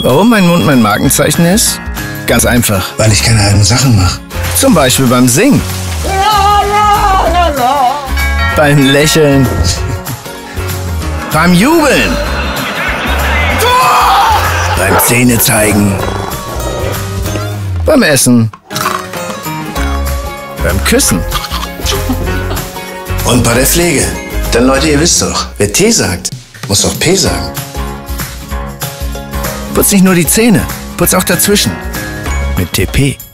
Warum mein Mund mein Markenzeichen ist? Ganz einfach. Weil ich keine halben Sachen mache. Zum Beispiel beim Singen. Beim Lächeln. Beim Jubeln. Beim Zähnezeigen. Beim Essen. Beim Küssen. Und bei der Pflege. Denn Leute, ihr wisst doch, wer T sagt, muss auch P sagen. Putz nicht nur die Zähne, putz auch dazwischen. Mit TP.